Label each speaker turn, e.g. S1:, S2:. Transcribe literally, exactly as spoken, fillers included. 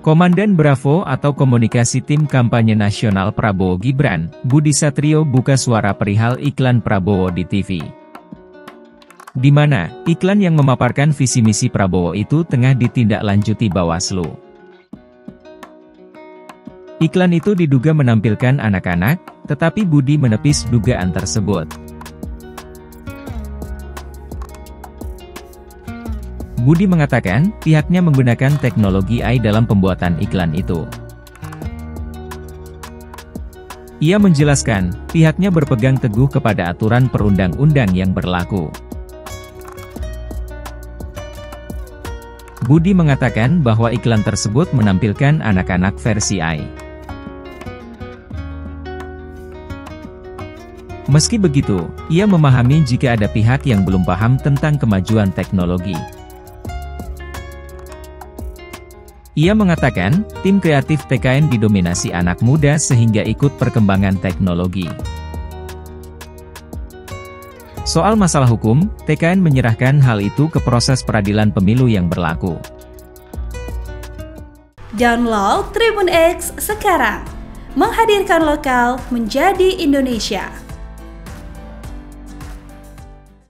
S1: Komandan Bravo atau Komunikasi Tim Kampanye Nasional Prabowo Gibran, Budi Satrio buka suara perihal iklan Prabowo di T V. Di mana, iklan yang memaparkan visi misi Prabowo itu tengah ditindaklanjuti Bawaslu. Iklan itu diduga menampilkan anak-anak, tetapi Budi menepis dugaan tersebut. Budi mengatakan, pihaknya menggunakan teknologi A I dalam pembuatan iklan itu. Ia menjelaskan, pihaknya berpegang teguh kepada aturan perundang-undang yang berlaku. Budi mengatakan bahwa iklan tersebut menampilkan anak-anak versi A I. Meski begitu, ia memahami jika ada pihak yang belum paham tentang kemajuan teknologi. Ia mengatakan, tim kreatif T K N didominasi anak muda sehingga ikut perkembangan teknologi. Soal masalah hukum, T K N menyerahkan hal itu ke proses peradilan pemilu yang berlaku.
S2: Download Tribun X sekarang, menghadirkan lokal menjadi Indonesia.